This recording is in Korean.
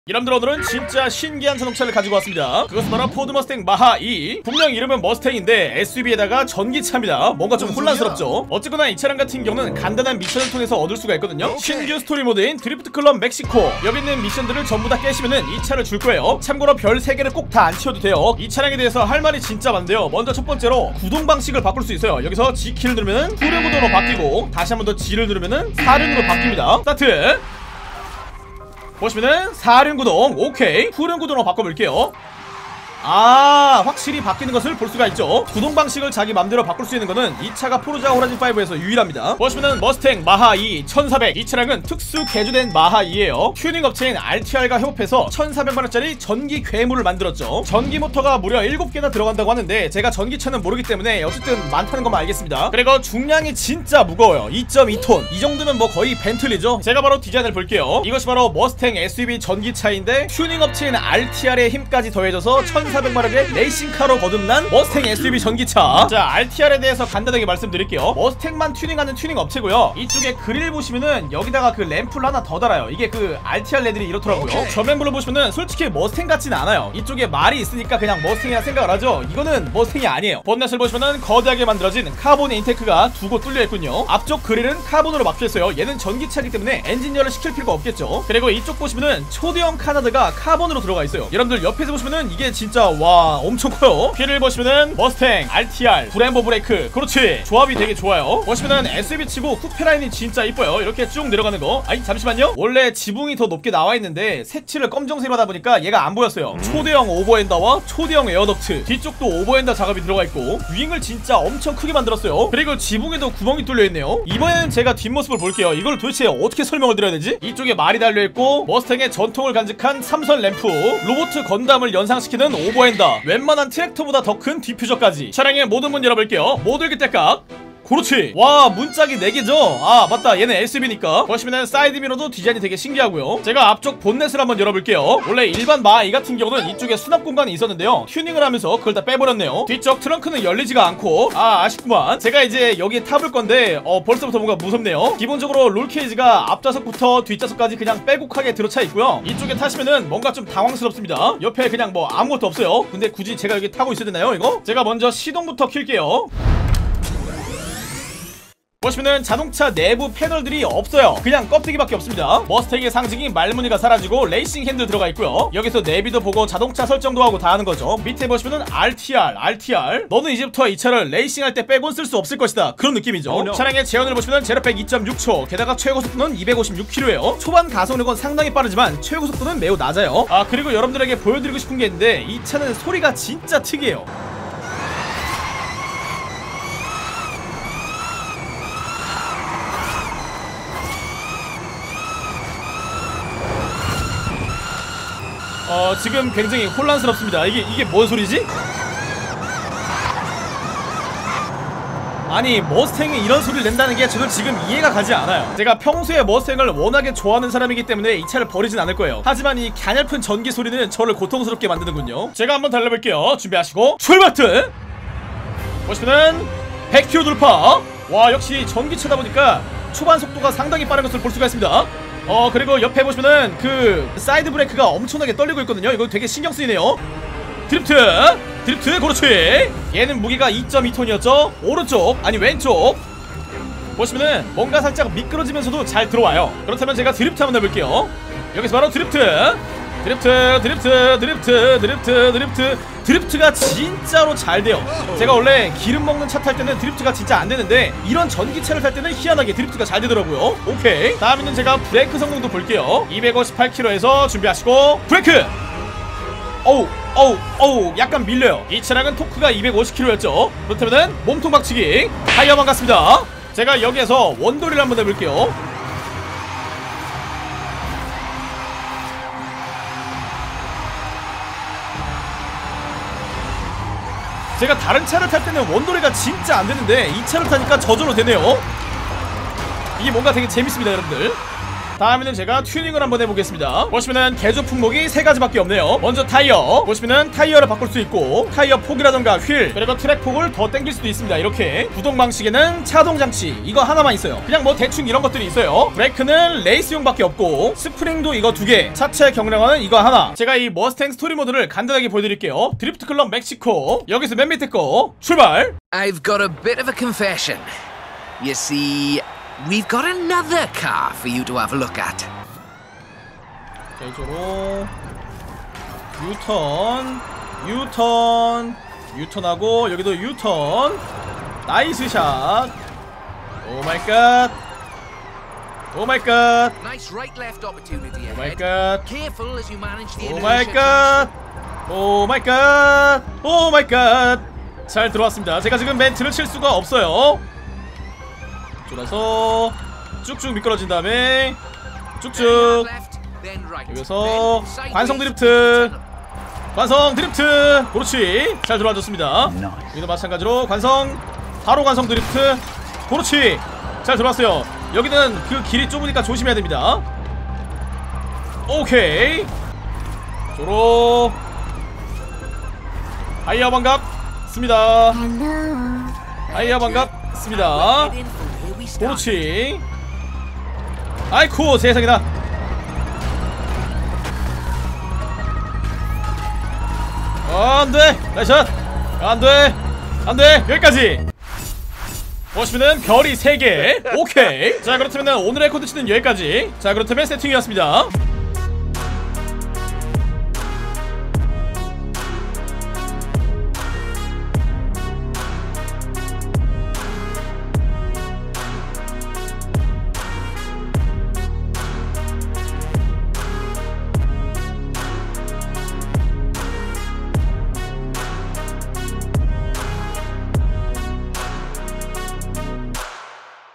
여러분들, 오늘은 진짜 신기한 자동차를 가지고 왔습니다. 그것은 바로 포드 머스탱 마하 2. 분명 이름은 머스탱인데 SUV에다가 전기차입니다. 뭔가 좀 혼란스럽죠. 어쨌거나 이 차량 같은 경우는 간단한 미션을 통해서 얻을 수가 있거든요. 신규 스토리 모드인 드리프트 클럽 멕시코, 여기 있는 미션들을 전부 다 깨시면은 이 차를 줄 거예요. 참고로 별 3개를 꼭 다 안 치워도 돼요. 이 차량에 대해서 할 말이 진짜 많은데요. 먼저 첫 번째로 구동 방식을 바꿀 수 있어요. 여기서 G키를 누르면은 후륜 구동으로 바뀌고, 다시 한 번 더 G를 누르면은 사륜으로 바뀝니다. 스타트. 보시면은 사륜구동, 오케이. 후륜구동으로 바꿔볼게요. 확실히 바뀌는 것을 볼 수가 있죠. 구동 방식을 자기 맘대로 바꿀 수 있는 거는 이 차가 포르자 호라이즌5에서 유일합니다. 보시면은 머스탱 마하 2 1400, 이 차량은 특수 개조된 마하 2예요 튜닝 업체인 RTR과 협업해서 1400만원짜리 전기 괴물을 만들었죠. 전기 모터가 무려 7개나 들어간다고 하는데 제가 전기차는 모르기 때문에 어쨌든 많다는 것만 알겠습니다. 그리고 중량이 진짜 무거워요. 2.2톤, 이 정도면 뭐 거의 벤틀리죠. 제가 바로 디자인을 볼게요. 이것이 바로 머스탱 SUV 전기차인데 튜닝 업체인 RTR의 힘까지 더해져서 1400마력의 레이싱카로 거듭난 머스탱 SUV 전기차. 자, RTR에 대해서 간단하게 말씀드릴게요. 머스탱만 튜닝하는 튜닝 업체고요. 이쪽에 그릴 보시면은 여기다가 그 램프를 하나 더 달아요. 이게 그 RTR 레들이 이렇더라고요. 전면부를 보시면은 솔직히 머스탱 같진 않아요. 이쪽에 말이 있으니까 그냥 머스탱이라 생각을 하죠. 이거는 머스탱이 아니에요. 본넷을 보시면은 거대하게 만들어진 카본 인테크가 두 곳 뚫려 있군요. 앞쪽 그릴은 카본으로 막혀있어요. 얘는 전기차이기 때문에 엔진열을 시킬 필요가 없겠죠. 그리고 이쪽 보시면은 초대형 카나드가 카본으로 들어가 있어요. 여러분들 옆에서 보시면은 이게 진짜 와 엄청 커요. 휠을 보시면은 머스탱, RTR, 브렘보 브레이크, 그렇지, 조합이 되게 좋아요. 보시면은 SUV 치고 쿠페 라인이 진짜 이뻐요. 이렇게 쭉 내려가는 거. 아니 잠시만요, 원래 지붕이 더 높게 나와 있는데 색칠을 검정색으로 하다 보니까 얘가 안 보였어요. 초대형 오버엔더와 초대형 에어덕트, 뒤쪽도 오버엔더 작업이 들어가 있고 윙을 진짜 엄청 크게 만들었어요. 그리고 지붕에도 구멍이 뚫려 있네요. 이번에는 제가 뒷모습을 볼게요. 이걸 도대체 어떻게 설명을 드려야 되지? 이쪽에 말이 달려 있고 머스탱의 전통을 간직한 3선 램프, 로보트 건담을 연상시키는 오버엔더, 웬만한 트랙터보다 더 큰 디퓨저까지. 차량의 모든 문 열어볼게요. 못 열기 때깍. 그렇지. 와, 문짝이 4개죠? 아 맞다, 얘는 SUV니까. 보시면은 사이드미러도 디자인이 되게 신기하고요. 제가 앞쪽 본넷을 한번 열어볼게요. 원래 일반 마하 2 같은 경우는 이쪽에 수납 공간이 있었는데요, 튜닝을 하면서 그걸 다 빼버렸네요. 뒤쪽 트렁크는 열리지가 않고, 아쉽구만. 제가 이제 여기에 타볼 건데 벌써부터 뭔가 무섭네요. 기본적으로 롤케이지가 앞좌석부터 뒷좌석까지 그냥 빼곡하게 들어차 있고요. 이쪽에 타시면은 뭔가 좀 당황스럽습니다. 옆에 그냥 뭐 아무것도 없어요. 근데 굳이 제가 여기 타고 있어야 되나요 이거? 제가 먼저 시동부터 킬게요. 보시면은 자동차 내부 패널들이 없어요. 그냥 껍데기밖에 없습니다. 머스탱의 상징인 말무늬가 사라지고 레이싱 핸들 들어가 있고요. 여기서 내비도 보고 자동차 설정도 하고 다 하는 거죠. 밑에 보시면은 RTR, 너는 이제부터 이 차를 레이싱할 때 빼곤 쓸 수 없을 것이다, 그런 느낌이죠. 차량의 제원을 보시면은 제로백 2.6초, 게다가 최고속도는 256km예요 초반 가속력은 상당히 빠르지만 최고속도는 매우 낮아요. 그리고 여러분들에게 보여드리고 싶은 게 있는데 이 차는 소리가 진짜 특이해요. 지금 굉장히 혼란스럽습니다. 이게 뭔 소리지? 아니, 머스탱이 이런 소리를 낸다는 게 저도 지금 이해가 가지 않아요. 제가 평소에 머스탱을 워낙에 좋아하는 사람이기 때문에 이 차를 버리진 않을 거예요. 하지만 이 가냘픈 전기 소리는 저를 고통스럽게 만드는군요. 제가 한번 달려볼게요. 준비하시고 출발! 보시면은 100km 돌파. 와, 역시 전기차다 보니까 초반 속도가 상당히 빠른 것을 볼 수가 있습니다. 그리고 옆에 보시면은 그 사이드 브레이크가 엄청나게 떨리고 있거든요. 이거 되게 신경 쓰이네요. 드리프트, 그렇지. 얘는 무게가 2.2톤이었죠 오른쪽, 아니 왼쪽. 보시면은 뭔가 살짝 미끄러지면서도 잘 들어와요. 그렇다면 제가 드리프트 한번 해볼게요. 여기서 바로 드리프트가 진짜로 잘 돼요. 제가 원래 기름 먹는 차 탈 때는 드리프트가 진짜 안 되는데 이런 전기차를 탈 때는 희한하게 드리프트가 잘 되더라고요. 오케이, 다음에는 제가 브레이크 성능도 볼게요. 258km에서 준비하시고 브레이크. 어우, 약간 밀려요. 이 차량은 토크가 250km였죠 그렇다면은 몸통 박치기, 타이어만 갔습니다. 제가 여기에서 원돌이를 한번 해볼게요. 제가 다른 차를 탈 때는 원도리가 진짜 안 되는데 이 차를 타니까 저절로 되네요. 이게 뭔가 되게 재밌습니다, 여러분들. 다음에는 제가 튜닝을 한번 해보겠습니다. 보시면은 개조 품목이 3가지밖에 없네요. 먼저 타이어, 보시면은 타이어를 바꿀 수 있고 타이어 폭이라던가 휠, 그리고 트랙 폭을 더 당길 수도 있습니다. 이렇게 구동 방식에는 차동 장치 이거 하나만 있어요. 그냥 뭐 대충 이런 것들이 있어요. 브레이크는 레이스용밖에 없고 스프링도 이거 2개, 차체 경량화는 이거 하나. 제가 이 머스탱 스토리 모드를 간단하게 보여드릴게요. 드리프트 클럽 멕시코, 여기서 맨 밑에 거 출발. I've got a bit of a confession. You see, we've got another car for you to have a look at. 자, 이쪽으로 유턴 유턴하고 여기도 유턴. 나이스 샷. 오 마이 갓. 오 마이 갓. Nice right-left opportunity 오 마이 ahead. 갓. Careful as you manage the 오 마이 inertia. 갓. 오 마이 갓. 오 마이 갓. 잘 들어왔습니다. 제가 지금 멘트를 칠 수가 없어요. 돌아서 쭉쭉 미끄러진 다음에 쭉쭉 여기서 관성 드리프트, 관성 드리프트. 그렇지, 잘 들어와줬습니다. 여기도 마찬가지로 관성, 바로 관성 드리프트. 그렇지, 잘 들어왔어요. 여기는 그 길이 좁으니까 조심해야 됩니다. 오케이, 조로 하이어 반갑습니다. 하이어 반갑습니다. 그렇지. 아이쿠 세상에나. 안돼, 나이샷. 안돼, 안돼. 여기까지. 보시면은 별이 3개. 오케이. 자, 그렇다면 오늘의 콘텐츠는 여기까지. 자, 그렇다면 세팅이었습니다.